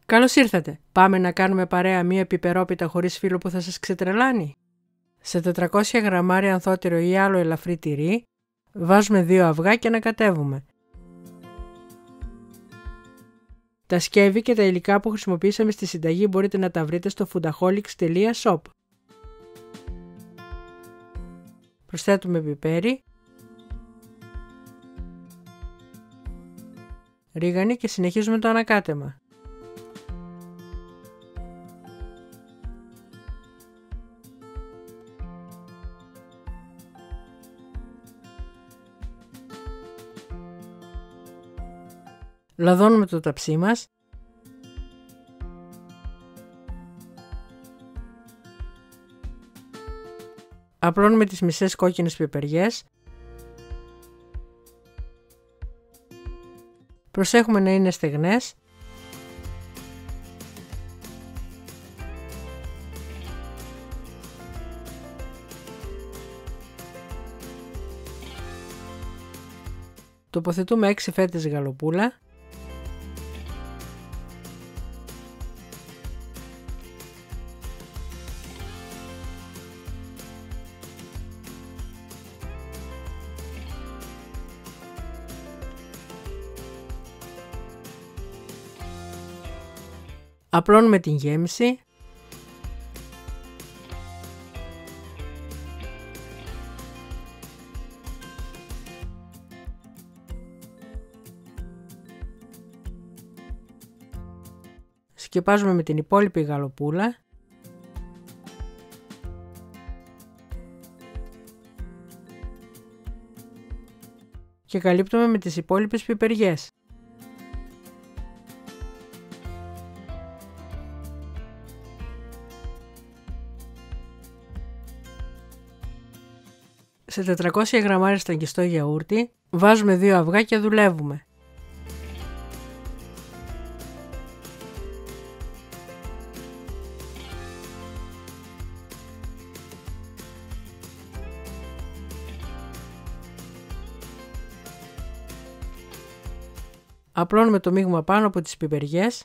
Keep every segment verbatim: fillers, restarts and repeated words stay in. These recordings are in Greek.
Καλώς ήρθατε. Πάμε να κάνουμε παρέα μία πιπερόπιτα χωρίς φύλλο που θα σας ξετρελάνει. Σε τετρακόσια γραμμάρια ανθότυρο ή άλλο ελαφρύ τυρί, βάζουμε δύο αυγά και ανακατεύουμε. Τα σκεύη και τα υλικά που χρησιμοποιήσαμε στη συνταγή μπορείτε να τα βρείτε στο foodaholics τελεία shop. Προσθέτουμε πιπέρι, ρίγανη και συνεχίζουμε το ανακάτεμα. Λαδώνουμε το ταψί μας. Απλώνουμε τις μισές κόκκινες πιπεριές. Προσέχουμε να είναι στεγνές. Τοποθετούμε έξι φέτες γαλοπούλα. Απλώνουμε την γέμιση. Σκεπάζουμε με την υπόλοιπη γαλοπούλα. Και καλύπτουμε με τις υπόλοιπες πιπεριές. Σε τετρακόσια γραμμάρια σταγγιστό γιαούρτι βάζουμε δύο αυγά και δουλεύουμε. Απλώνουμε το μείγμα πάνω από τις πιπεριές.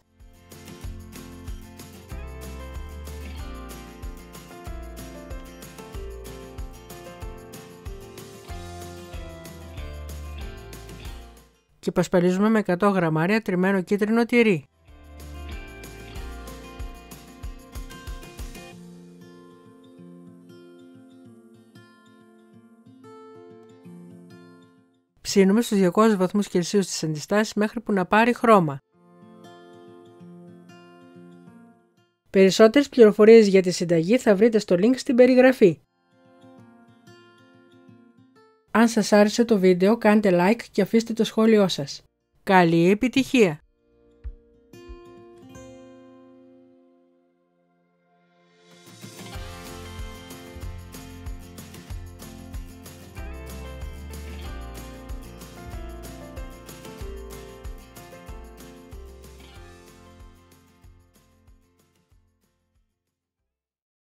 Και πασπαλίζουμε με εκατό γραμμάρια τριμμένο κίτρινο τυρί. Ψήνουμε στους διακόσιους βαθμούς Κελσίου στις αντιστάσεις μέχρι που να πάρει χρώμα. Περισσότερες πληροφορίες για τη συνταγή θα βρείτε στο link στην περιγραφή. Αν σας άρεσε το βίντεο κάντε like και αφήστε το σχόλιο σας. Καλή επιτυχία!